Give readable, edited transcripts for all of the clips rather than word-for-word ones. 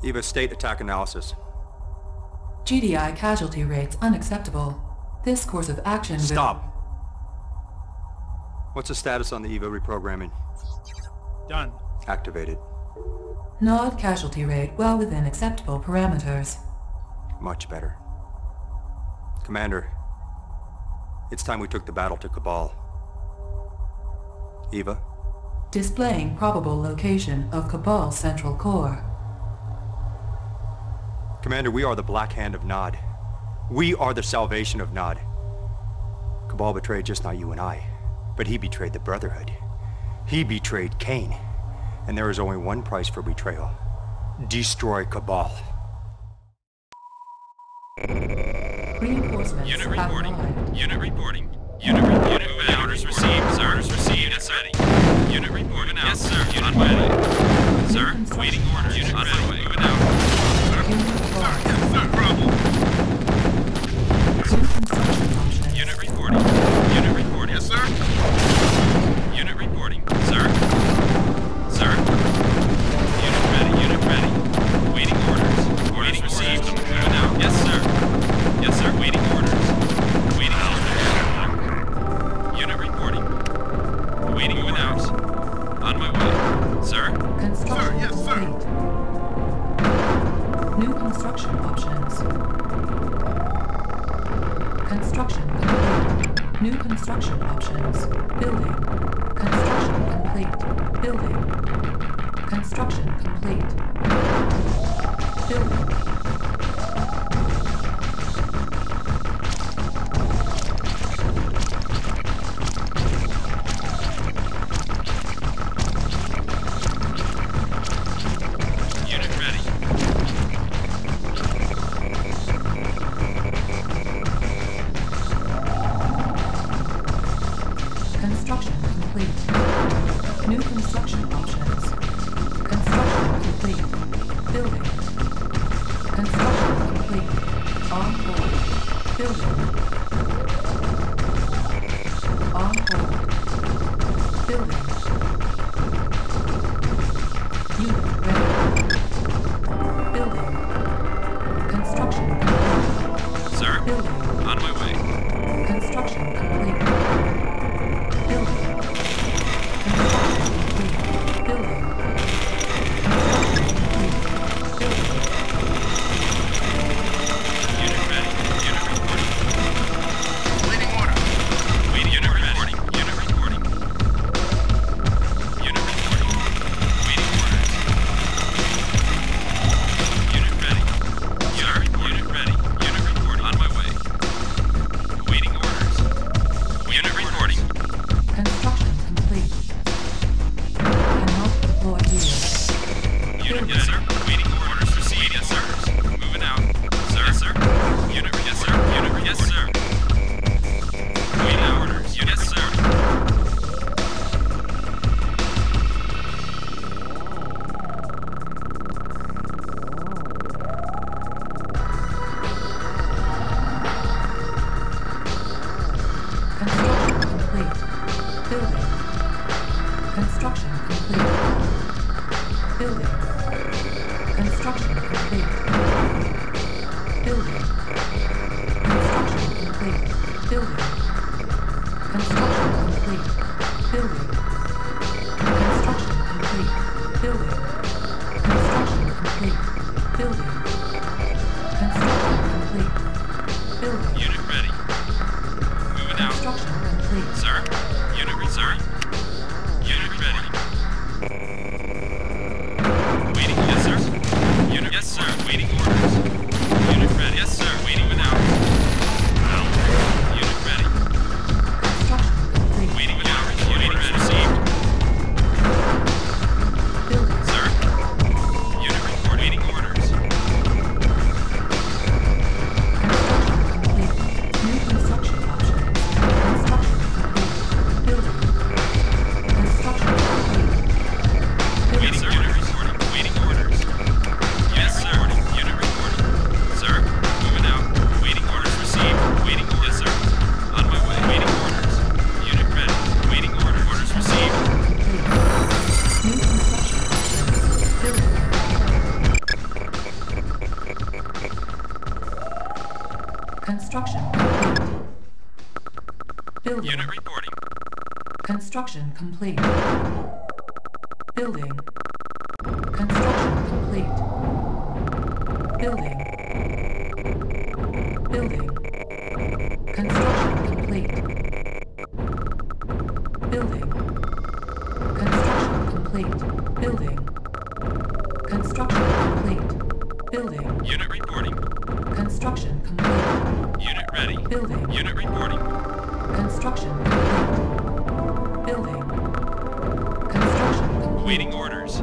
EVA state attack analysis. GDI casualty rates unacceptable. This course of action will... Stop! What's the status on the EVA reprogramming? Done. Activated. Nod casualty rate well within acceptable parameters. Much better. Commander, it's time we took the battle to Cabal. EVA? Displaying probable location of Cabal's central core. Commander, we are the Black Hand of Nod. We are the salvation of Nod. Cabal betrayed just not you and I, but he betrayed the Brotherhood. He betrayed Kane. And there is only one price for betrayal. Destroy Cabal. Reinforcements Unit have reporting. arrived. Unit reporting. Unit orders received, sir. Orders received. Yes, ready. Unit reporting. Yes, sir. Unit on my way. Sir, waiting orders. Unit on my way. Moving out. Unit No problem. New construction options. Unit reporting. Unit reporting. Yes, sir. Unit reporting. Sir. Sir. Unit ready. Unit ready. Waiting orders. Orders received. Moving out. Yes, sir. Yes, sir. Waiting orders. Waiting orders. Unit reporting. Waiting moving out. On my way. Sir. Construction Sir, yes, sir. complete. New construction options. Construction complete. New construction options. Building. Construction complete. Building. Construction complete. Building. Unit ready. Construction complete. New construction options. Construction complete. Building. Construction complete. On hold. Building. On hold. Building. Unit ready. Building. Construction complete. Sir. Building. On my way. Construction complete. Building. Construction complete. Building. Construction complete. Building. Unit ready. Unit reporting. Waiting order. Waiting. Unit reporting. Unit reporting. Unit reporting. Waiting orders. Unit ready. Sir. Unit ready. Unit reporting. On my way. Waiting orders. Unit reporting. Construction complete. Cannot deploy here. Unit, yes, sir. Waiting orders received. Yes, sir. Moving out. Sir, yes, sir. Unit, yes, sir. Unit, yes, sir. Waiting orders. Unit, yes, sir. Construction complete. Building. Construction complete. Building. Construction complete. Building. Construction complete. Building. Construction complete. Building. Construction complete. Building. Construction complete. Building. Construction complete. Building. Unit ready. Moving out. Construction complete. Sir. Unit, sir. Unit ready. Waiting, yes, sir. Unit, yes, sir. Waiting orders. Unit ready. Yes, sir. Waiting without. Unit ready. Construction complete. Building. Unit reporting. Construction complete. Building. Construction complete. Building. Building. Construction complete. Building. Construction complete. Building. Construction complete. Building. Unit reporting. Construction complete. Unit ready. Building. Unit reporting. Construction complete. Building. Construction complete. Awaiting orders.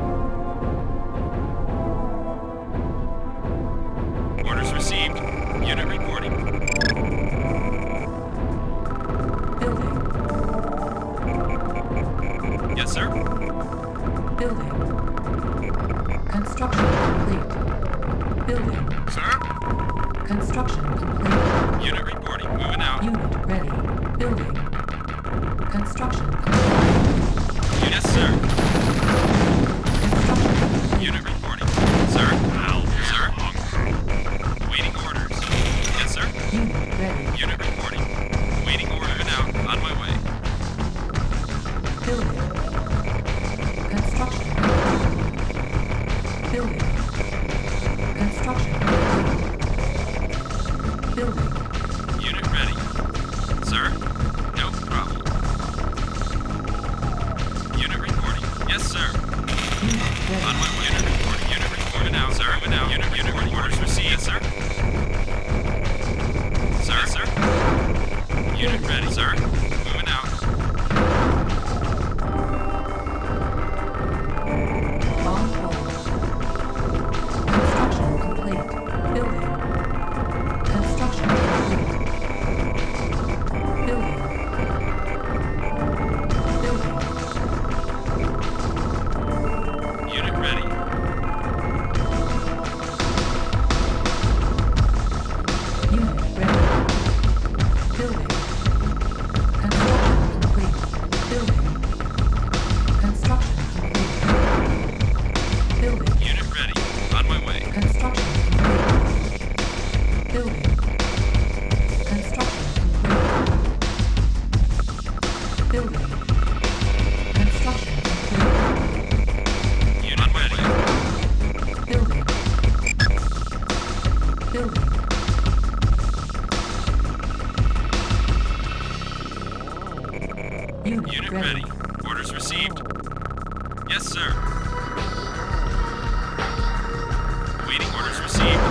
Orders received. Unit reporting. Building. Yes, sir. Building. Construction complete. Building. Sir? Construction complete. Unit reporting. Moving out. Unit ready. Building. Construction complete. Yes, sir. Construction complete. Unit reporting. Sir. Sir. Waiting orders. Yes, sir. Unit ready. Unit reporting. Waiting order. Moving out. On my way. Building. Construction complete. Building. Construction complete. Building. Unit ready. Sir. No problem. Unit reporting. Yes, sir. Unit ready. On my way. Unit reporting. Unit reporting now, sir. Moving out. Unit reporting. Orders received. Yes, sir. Sir, sir. Unit ready, sir. Moving out. On hold. Construction complete. Building. Construction complete. Building. Building. Unit ready. Unit ready. Building. Construction complete. Building. Construction complete. Building. Unit ready. On my way. Construction complete. Building. Construction complete. Building. Construction complete. Unit on my way. Building. Building. Unit ready. Orders received. Yes, sir. Waiting orders received.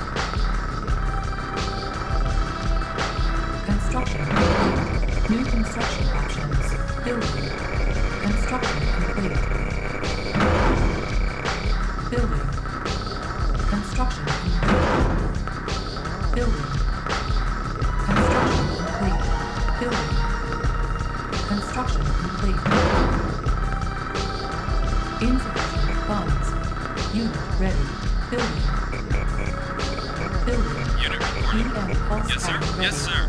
Construction complete. New construction options. Building. Construction complete. Building. Construction complete. Building. Construction complete. Building. Construction complete. Insufficient funds. Unit ready. Building. Building. Unit reporting. EM pulse Yes, sir. pad ready. Yes, sir.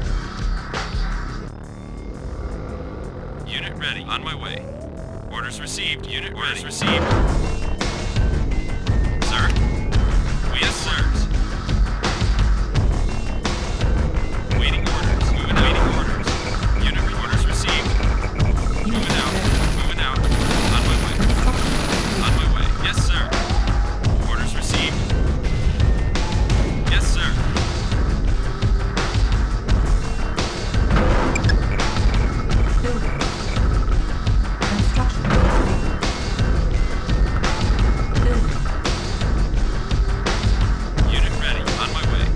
Unit ready. On my way. Orders received. Unit orders received. Sir. Yes, sirs. Waiting orders. Moving out. Waiting orders. Unit orders received. Unit Moving out. ready. Moving out. On my way. On my way. Yes, sir. Orders received. Yes, sir. Building. Construction complete. Building. Unit ready. On my way.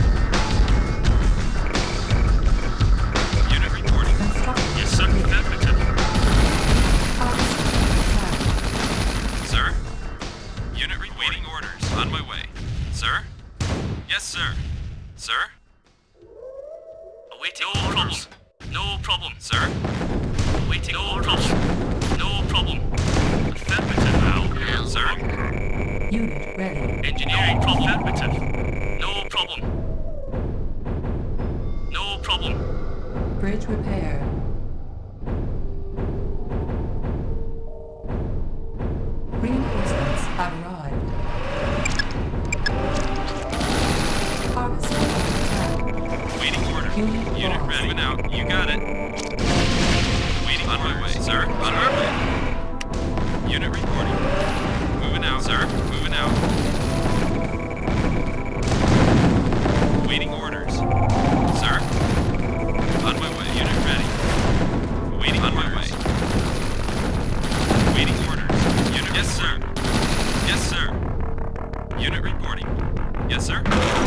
Unit reporting. Construction Yes, sir. complete. Affirmative. Harvesting complete. Sir? Unit waiting orders. On my way. Sir? Yes, sir. Sir? Awaiting orders. No problem, sir. Awaiting orders. No problem. Affirmative now. Sir? Unit ready. Engineering problem. Affirmative. No problem. No problem. Bridge repair. Reinforcements have arrived. Harvesting complete. Waiting Unit lost. ready. Moving out. You got it. Waiting on my way, sir. On our way. Unit reporting. Moving out, sir. Moving out. Waiting orders. Sir. On my way. Unit ready. Waiting on my way. Waiting orders. Unit. Yes, sir. Yes, sir. Unit reporting. Yes, sir.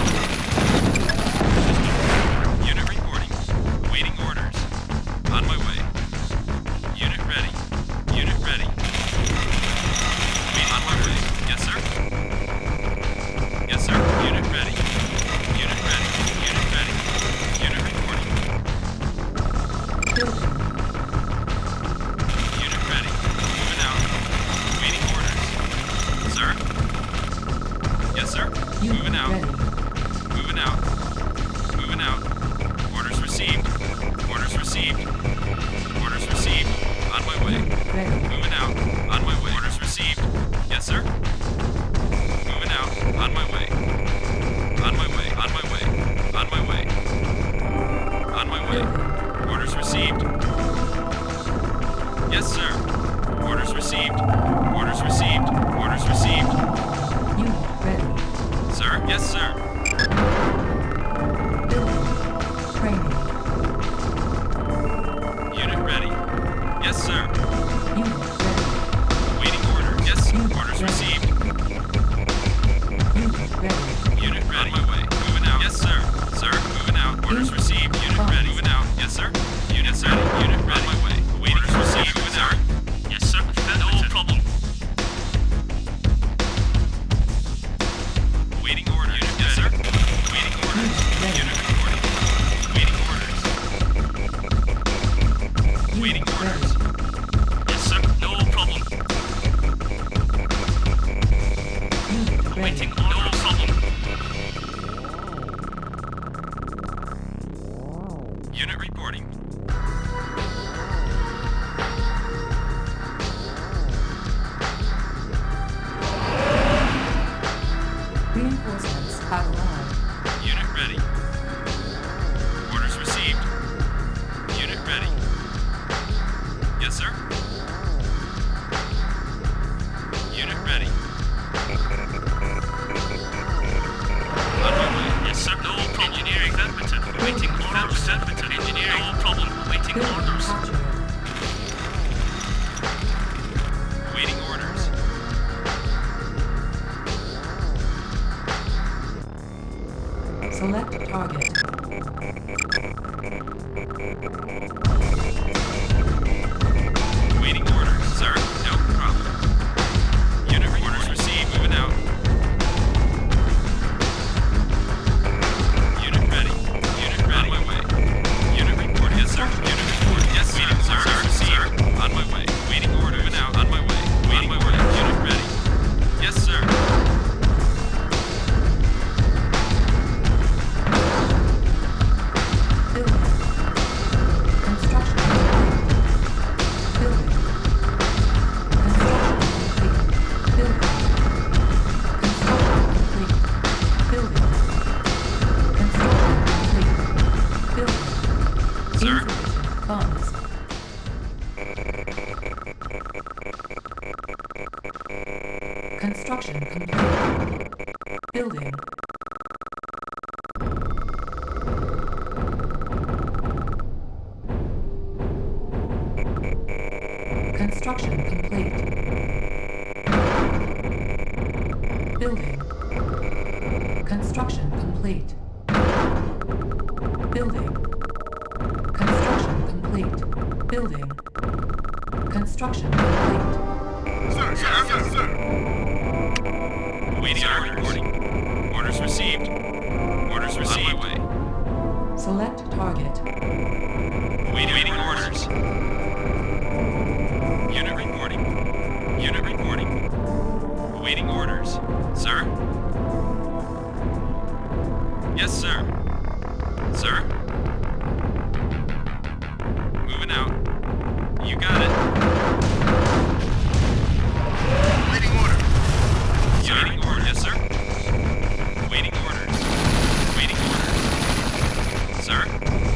Unit reporting. Waiting orders. On my way. Unit ready. Unit ready. Wait on my way. Yes, sir. Yes, sir. Unit ready. Unit ready. Unit ready. Unit reporting. Building. Unit ready. Moving out. Waiting orders. Sir. Yes, sir. Unit Moving out. ready. Moving out. Moving out. Orders received. Orders received. Orders received. On my way. Ready. Moving out. On my way. Orders received. Yes, sir. Moving out. On my way. On my way. On my way. On my way. On my way. Orders received. Yes, sir. Orders received. Orders received. Orders received. Unit ready. Sir. Yes, sir. Building. Training. Unit ready. Yes, sir. Unit ready. Waiting order. Yes, orders received. Unit ready. Unit ready. On my way. Moving out. Yes, sir. Sir, moving out. Orders received. Unit ready. Moving out. Yes, sir. Unit ready. Unit ready. On my way. Waiting. Orders received. Moving out. Yes, sir. No problem. Waiting order. Unit. Yes, sir. Waiting orders. Unit reporting. Waiting orders. Waiting orders. Yes, sir. No problem. Unit ready. Waiting. No problem. Unit reporting. Reinforcements have arrived. Unit ready. Orders received. Unit ready. Yes, sir. Unit ready. On my way. Yes, sir. No problem. Engineering Edmonton. Waiting orders. Edmonton. Engineering. No problem. Waiting Building orders. captured. Waiting orders. Select target. Waiting orders, sir. No problem. Unit orders received. Moving out. Unit ready. Unit ready. On my way. Unit report. Yes, sir. Unit report. Yes, sir. Waiting, sir. Sir. On my way. Waiting order. Moving out. On my way. Waiting order. Unit ready. Yes, sir. Building. Construction complete. Building. Construction complete. Building. Construction complete. Building. Construction complete. Building. Sir. Insufficient funds. Construction complete. Building. Construction complete. Building. Construction complete. Building. Construction complete. Building. Construction complete. Sir, yes, yes, sir. Waiting order reporting. Orders received. Orders received. On my way. Select target. Waiting orders. Unit reporting. Unit reporting. Waiting orders. Sir? Yes, sir. Sir? Moving out. You got it. Waiting order. Waiting order. Yes, sir. Waiting orders. Waiting orders. Sir?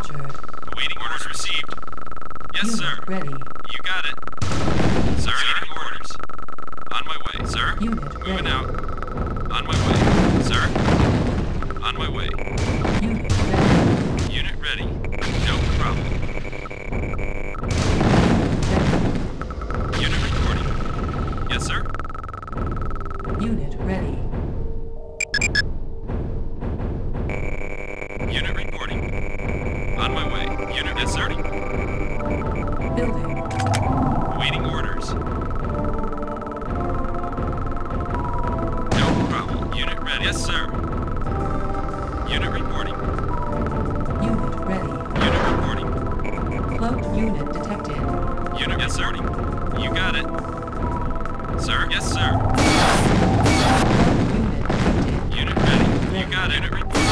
captured. Awaiting orders received. Yes, Unit sir. ready. You got it. Sir, awaiting orders. On my way, sir. Unit Moving ready. out. On my way, sir. On my way. Unit ready. Unit ready. No problem. Unit reporting. Yes, sir. Unit ready. Unit reporting. On my way. Unit, yes, sir. Building. Awaiting orders. No problem. Unit ready. Yes, sir. Unit reporting. Unit ready. Unit reporting. Cloaked unit detected. Unit, yes, sir. You got it. Sir, yes, sir. Unit detected. Unit ready. You got it. Unit reporting.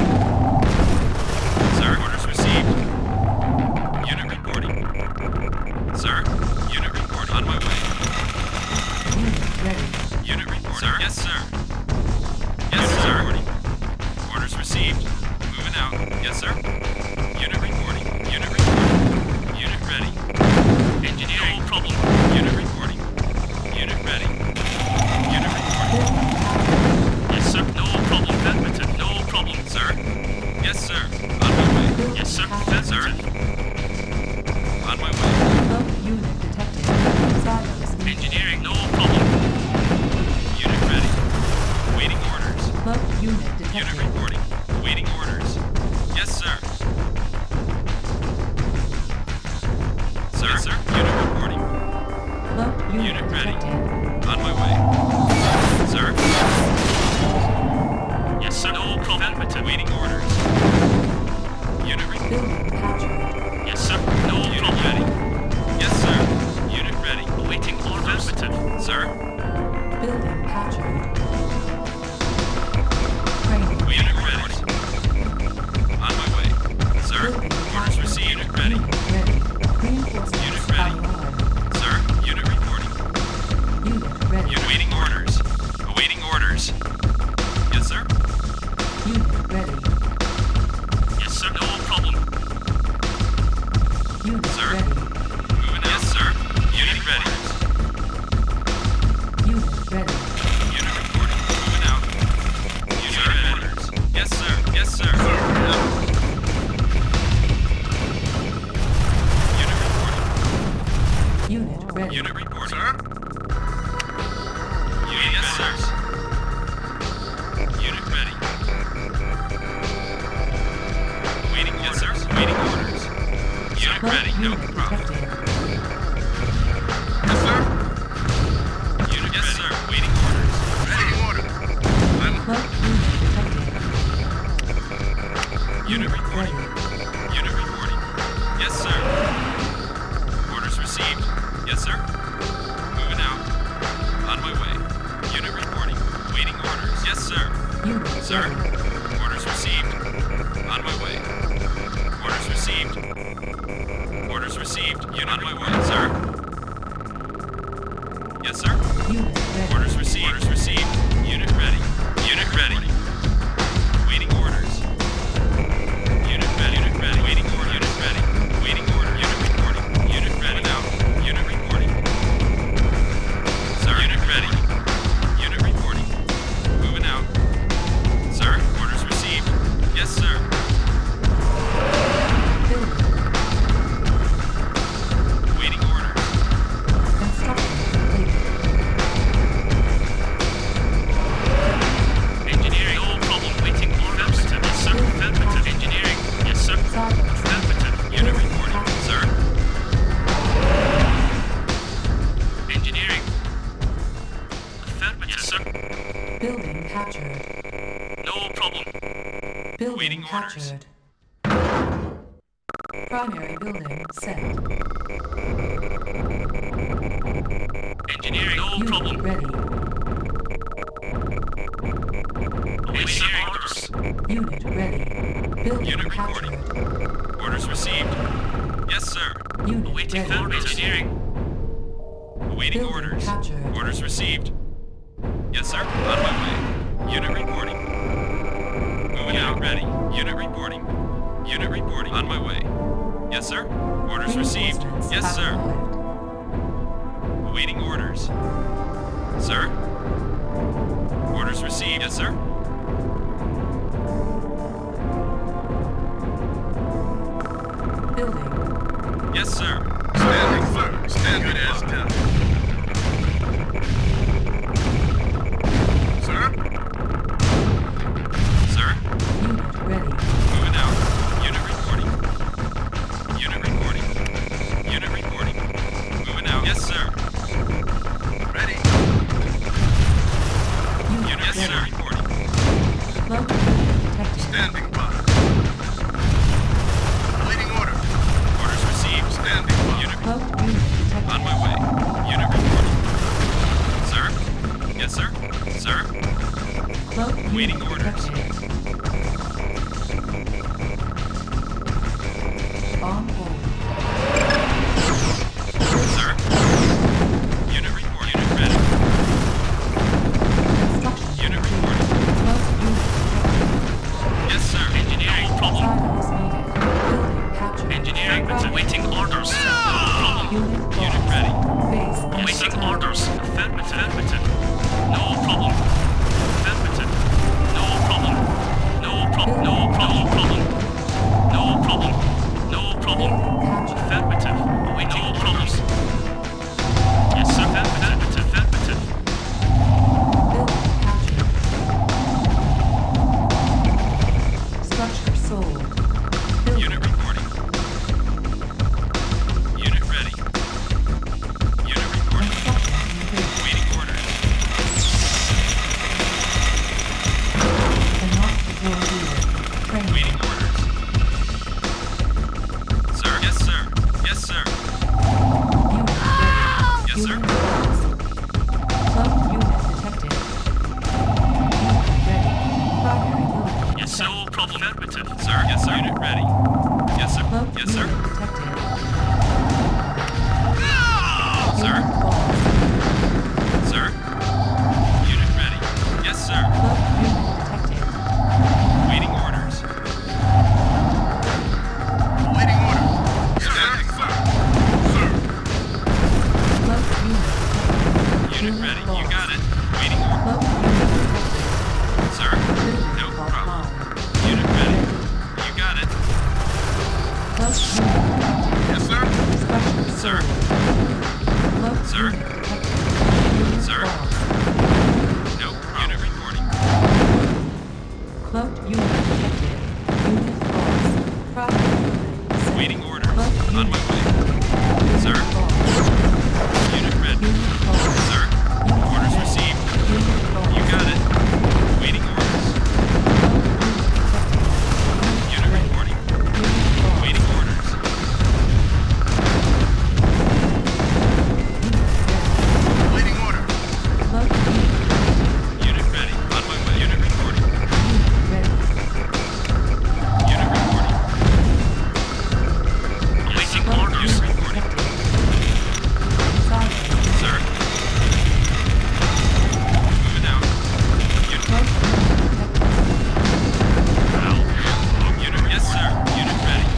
Sir, orders received. Unit reporting. Sir, unit report. On my way. Unit ready. Unit report. Sir, yes, sir. Yes, sir. Reporting. Orders received. Moving out. Yes, sir. Unit reporting. Unit reporting. Unit ready. Engineering. No problem. Unit reporting. Unit ready. Unit reporting. Yes, sir. No problem. Affirmative. No problem, sir. Yes, sir. On my way. Yes, sir. Yes, sir. On my way. Cloaked unit detected. Silos. Engineering. No problem. Unit ready. Waiting orders. Cloaked unit Unit detected. reporting. Waiting orders. Yes, sir. Sir, yes, sir. Unit reporting. Cloaked unit Unit ready. detected. On my way. Sir. Yes, sir. No problem. Waiting orders. Unit reporting. Building captured. Yes, sir. No Unit ready. Yes, sir. Unit ready. Awaiting orders. Sir. Building captured. Training. Unit ready. On my way. Sir. Building Orders captured. received. Unit ready. Unit ready. Reinforcements Unit ready. online. Sir. Unit reporting. Unit ready. Unit awaiting orders. Awaiting orders. Yes, sir. Unit ready. Yes, sir. No problem. Unit Sir. ready. Moving out. Yes, sir. Unit ready. Unit ready. Unit reporting. Moving out. Unit ready. Orders. Yes, sir. Yes, sir. Unit reporting. Unit ready. Unit reporting. Sir? Unit, yes, sir. Unit ready. Waiting, yes, sir. Waiting orders. Unit Cloaked ready. No unit problem. detected. Yes, sir. Unit, yes, sir. Waiting orders. Ready order. Cloaked unit detected. Unit reporting. Unit reporting. Yes, sir. Orders received. Yes, sir. Moving out. On my way. Unit reporting. Waiting orders. Yes, sir. Unit Sir. ready. Orders received. On my way. Orders received. Orders received. Unit on my way, sir. Yes, sir. Unit ready. Orders received. Orders received. Unit ready. Unit ready. Waiting orders. Unit ready. Unit ready. Waiting order. Unit ready. Waiting order. Unit reporting. Unit ready. Now. Unit reporting. Sir. Unit ready. Unit reporting. Moving out. Sir. Orders received. Yes, sir. Building. Waiting orders. Construction complete. Engineering. No problem. Waiting orders. Yes, sir. Affirmative. Engineering. Yes, sir. Silos. Affirmative. Unit reporting. Sir. Engineering. Affirmative. Yes, sir. Building captured. No problem. Building Waiting orders. captured. Primary building set. Engineering. No Unit problem. ready. Awaiting orders. Unit ready. Building Unit reporting. captured. Orders received. Yes, sir. Unit Awaiting ready. orders. Engineering. Awaiting Building orders. captured. Orders received. Yes, sir. On my way. Unit reporting. Moving out. Ready. Unit reporting. Unit reporting. On my way. sir. Orders received. Reinforcements Yes, have sir. arrived. Awaiting orders. Sir? Orders received. Yes, sir. Building. Yes, sir. Standing, sir. Standing as done. Sir? Sir? Unit ready. Moving out. Unit reporting. Unit reporting. Unit reporting. Moving out. Yes, sir. Ready. Unit Unit, yes, ready. sir. Reporting. Cloak unit detected. Standing by. Waiting order. Orders received. Standing by. Unit Cloak unit detected. on my way. Unit reporting. Sir? Yes, sir. Sir? Cloak Waiting unit orders. detected. On hold. Sir? Unit report. Unit ready. Construction Unit complete. reporting. Cloak unit detected. Yes, sir. Engineering problem. Silence needed. Building captured. Engineering awaiting orders. Unit Unit lost. ready. Base Awaiting attack. orders. Affirmative. No problem. Affirmative. No problem. No problem. No problem. No problem. No problem. Building captured. Affirmative. Awaiting orders. Yes, sir. Affirmative. Affirmative. Building captured. Structure sold. Building. Unit reporting. Unit ready. Unit reporting. Construction complete. Waiting orders. Cannot deploy unit. Training. Waiting orders. Sir. Yes, sir. Yes, sir. Unit ready. Yes, sir. Unit lost. Cloak unit detected. Unit ready. Primary building. Yes, sir. No problem. Affirmative. Sir. Yes, sir. Unit ready. Yes, sir. Cloak Yes, sir. unit detected. Sir. Unit lost. Sir. Unit ready. Yes, sir. Cloak unit detected. Waiting orders. Waiting order. Standing, sir. Sir. Cloak unit detected. Unit ready. You lost. got it. Waiting order. Cloak unit detected. Sir. Building No problem. offline. Unit ready. You got it. Cloak unit detected. Yes, sir. Structure Sir. sold. Cloak Sir. unit detected. Unit Sir. lost. No. Unit reporting. Cloaked unit detected. Unit lost. Primary building set. Waiting orders. Cloaked On unit my way. detected. Sir. Unit lost. Unit ready. Unit lost. Sir. Unit Orders ready. received. Unit lost. You got it. Waiting orders. Cloaked unit detected. Unit reporting. Unit lost. Waiting orders. Waiting order. Cloaked unit detected. Unit ready. On my way. Unit reporting. Unit ready. Unit reporting. Awaiting Cloaked orders. unit Reporting. detected. Silence. Sir. Moving out. Unit. Cloaked unit detected. Unit. Yes, sir. Unit ready.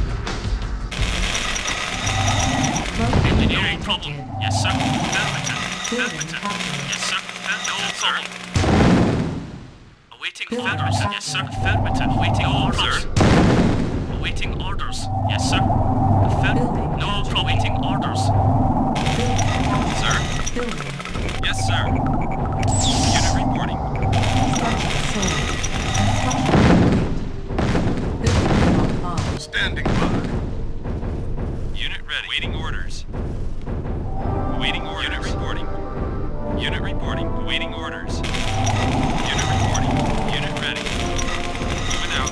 Cloaked unit Engineering detected. problem. Yes, sir. Affirmative. Building Affirmative. captured. Yes, sir. No problem. Awaiting Building orders. captured. Yes, sir. Affirmative. Awaiting orders. Awaiting orders. Yes, sir. Affirmative. Building No captured. problem. Awaiting orders. Building captured. Sir. Building. Yes, sir. Unit reporting. Structure sold. Construction complete. Building offline. Standing by. Unit ready. Waiting orders. Awaiting orders. Unit reporting. Unit reporting. Awaiting orders. Unit reporting. Unit ready. Moving out.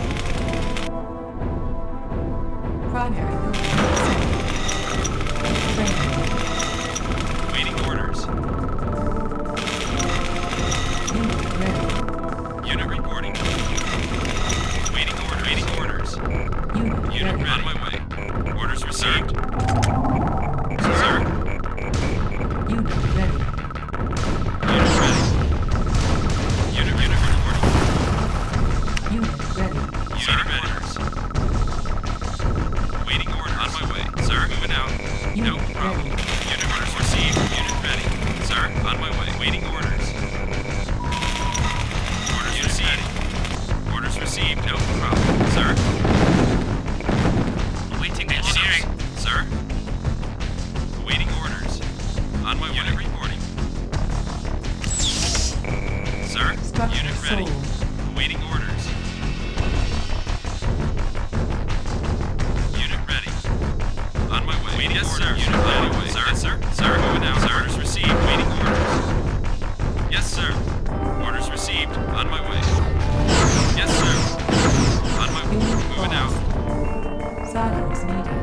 Primary building set. Training. Awaiting orders. Unit ready. Unit reporting. Waiting order. Waiting orders. Unit Unit ready. on my way. Orders received. Sir. Unit ready. Unit ready. Unit reporting. Unit ready. Unit orders. Waiting order. On my Waiting orders. Unit ready. On my way. Waiting yes, orders. Sir. Unit ready. Sir. Yes, sir. Sir. Moving out. Sir. Orders received. Waiting orders. Yes, sir. Orders received. On my way. Yes, sir. On my way. Moving out. Silence needed.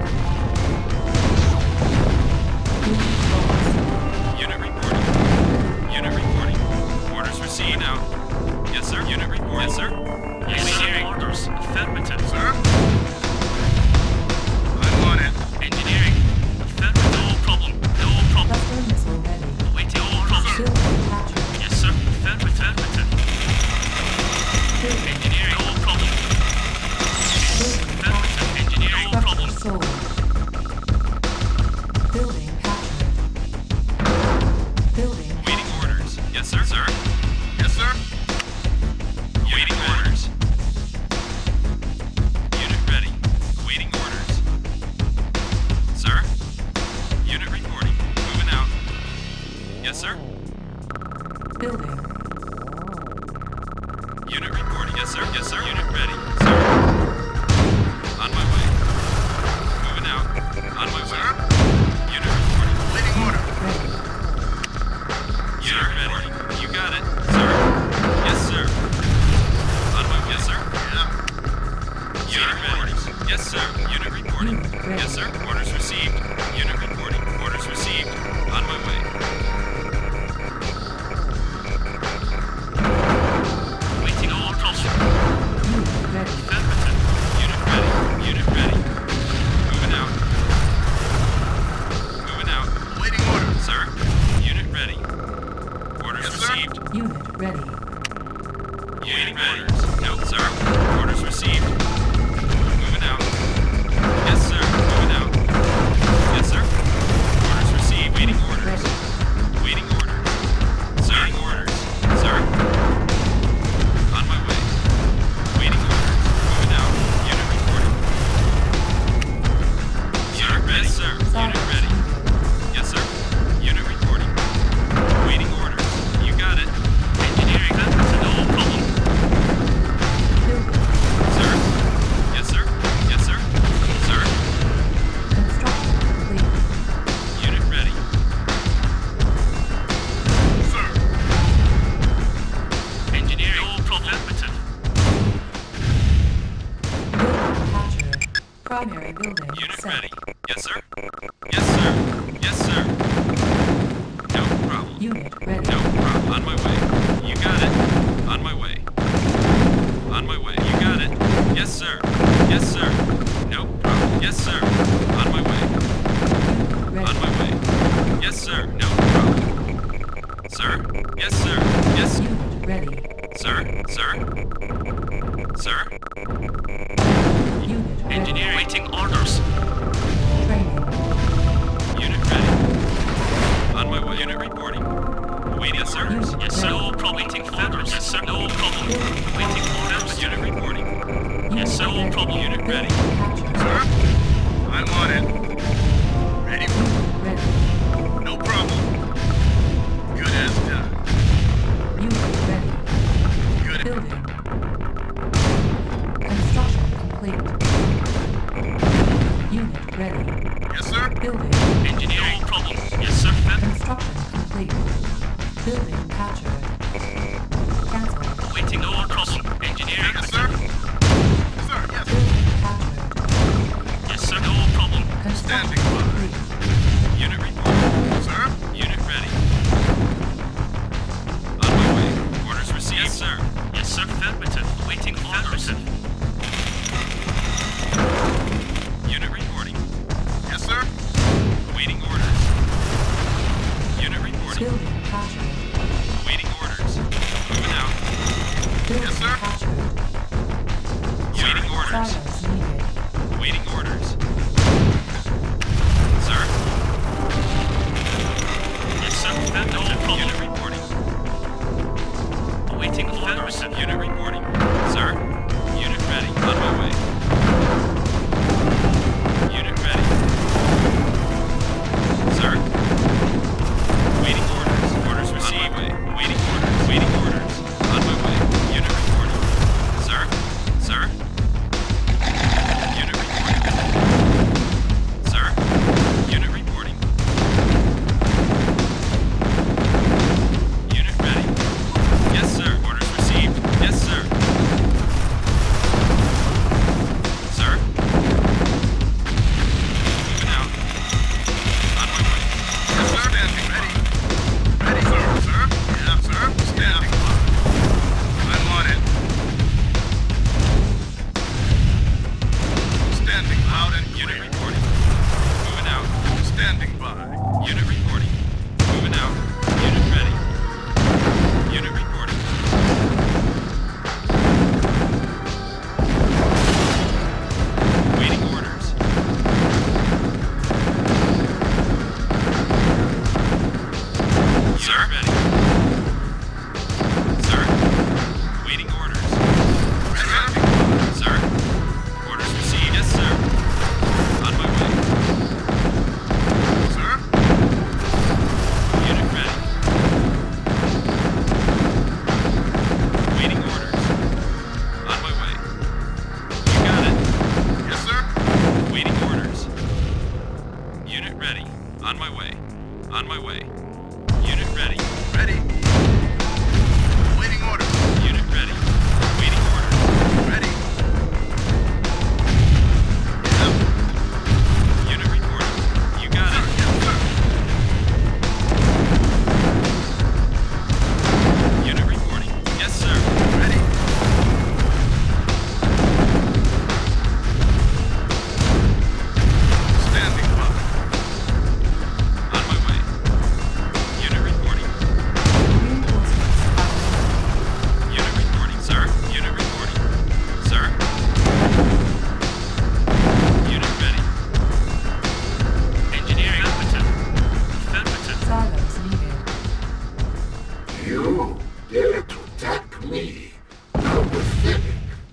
Unit reporting. Unit reporting. Orders received now. Yes, sir. Unit reporting. Yes, sir. Engineering orders. Affirmative. Sir? I'm on it. Engineering. Affirmative. No problem. No problem. Cluster missile ready. Waiting all problem. Building captured. Yes, sir. Affirmative. Engineering. No problem. Affirmative. Engineering. No problem. Sold. Building captured. Building Waiting orders. Yes, sir. Sir. Yes, sir? Waiting orders. Unit ready. Waiting orders. Sir. Unit reporting. Moving out. Yes, sir. building. Unit reporting. Yes, sir. Yes, sir. Unit ready. Sir. On my way. Moving out. On my way. Unit reporting. Waiting order. Unit ready. You got it. Sir. Yes, sir. On my way. Yes, sir. Yeah. Unit ready. Yes, sir. Unit reporting. Yes, sir. Orders received. Unit reporting. Orders received. On my way. Waiting all trouble. Affirmative. Unit ready. Unit ready. Moving out. Moving out. Waiting order. Sir. Unit ready. Orders Yes, sir. received. Unit ready. Waiting orders. No, sir. Orders received. Moving out. Yes, sir. Moving out. Yes, sir. Orders received. Waiting orders. Waiting orders. Sir. Waiting orders. Sir. On my way. Waiting orders. Moving out. Unit reporting. Unit ready. Yes, sir. Unit ready. Yes, sir. Unit reporting. Waiting orders. You got it. Engineering. That's no problem. Building. Sir? Yes, sir? Yes, sir? Sir? Construction complete. Unit ready. Sir. Engineering. No problem. Building captured. Primary building Unit set. ready. Yes, sir? Yes, sir? Yes, sir? No problem. Unit ready. No problem. On my way. You got it. On my way. On my way. You got it. Yes, sir. Yes, sir. No problem. Yes, sir. On my way. Ready. On my way. Yes, sir. No problem. Sir? Yes, sir. Yes, Unit ready. sir. Sir? Sir? Unit ready. Engineer waiting orders. Training. Unit ready. On my way. Unit reporting. Waiting. Yes, sir. Unit Yes, sir. ready. No problem. Waiting orders. Yes, sir. No problem. Waiting orders. Unit reporting. Yes, sir. No problem. Unit ready. Captured. Sir? I'm on it. Ready? Ready. No problem. Good as done. Unit ready. Good. Building. Construction complete. Unit ready. Yes, sir? Building. Engineer. No problem. Yes, sir. Construction complete. Building captured. Cancel. Waiting. No problem. Engineering. Yes, sir? Sir, yes. Building captured. Yes, sir. No problem. Construction Standing by. complete. Unit reporting. Sir? Unit ready. On my way. Orders received. Yes, sir. Yes, sir. Affirmative. Waiting orders. Unit reporting. Yes, sir? Waiting orders. Unit reporting. Building captured. Waiting orders. Moving out. Building Yes, sir. captured. Waiting orders. Silence needed. Waiting orders. Sir? Yes, sir. No problem. Unit reporting. Awaiting orders. Unit reporting. Sir? Unit ready. On my way. Unit ready. Sir? Waiting orders. Orders received. On my way. Waiting orders. Waiting orders. On my way. Unit reporting.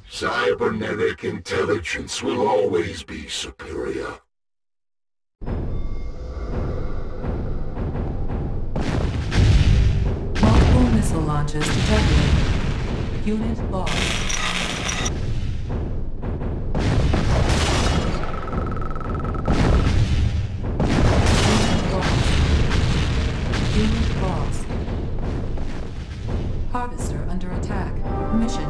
Cybernetic intelligence will always be superior. Multiple missile launches detected. Unit lost. Unit lost. Harvester under attack. Mission